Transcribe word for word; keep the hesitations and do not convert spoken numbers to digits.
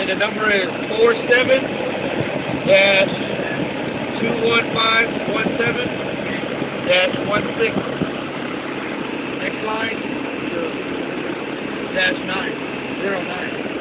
and the number is four seven dash two one five one seven dash one six. Next line, dash nine, zero nine.